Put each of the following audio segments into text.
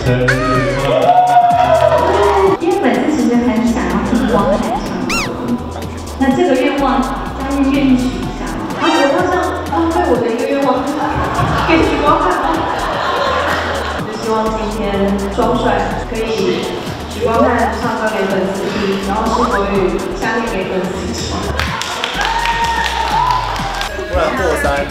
因为粉丝其实很想要听汪涵唱歌，那这个愿望大家愿意许一下吗？我好像对我的一个愿望，给许光汉吗？就希望今天装帅可以许光汉唱歌给粉丝听，然后是否与下面给粉丝听。 不然过三，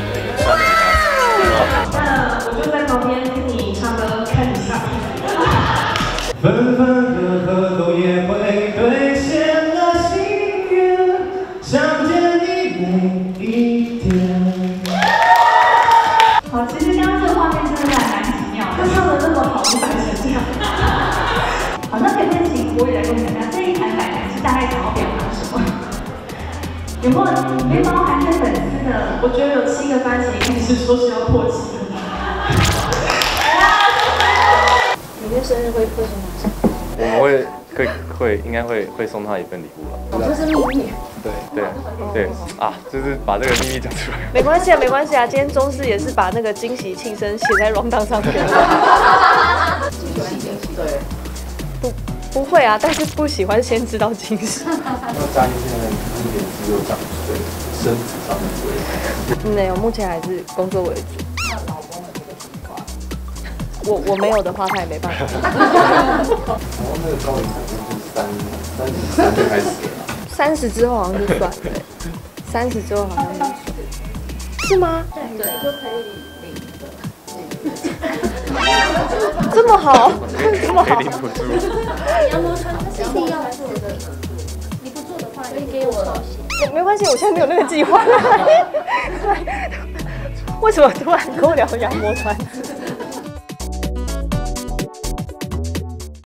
那我就在旁边听你唱歌，看你唱。 分分合合都也会兑现了心愿，想见你每一天。 好，其实刚刚这个画面真的还蛮奇妙，他唱的那么好，就摆成这样。好，那可不可以请国语来跟我们讲下这一盘摆盘是大概想要表达什么？有没有包含在粉丝的？我觉得有7个番茄一直说是要破7个。 明天生日会送他什么？ 我们应该会送他一份礼物了。 哦，这是秘密。 对啊，就是把这个秘密讲出来。 没关系啊，没关系啊。今天中视也是把那个惊喜庆生写在 rundown 上面。不会啊，但是不喜欢先知道惊喜。 那嘉义现在1.只有长对身子上面没有，目前还是工作为主。那老公的这个计划，我没有的话，他也没办法。 然后那个高龄产妇是33就开始了。 30之后好像就算了，30之后好像就算，是吗？ 对，就可以领这么好，这么好。 可以领补助。 羊膜穿是一定要做的，你不做的话，可以给我抄写。 没关系，我现在没有那个计划。为什么突然跟我聊羊膜穿？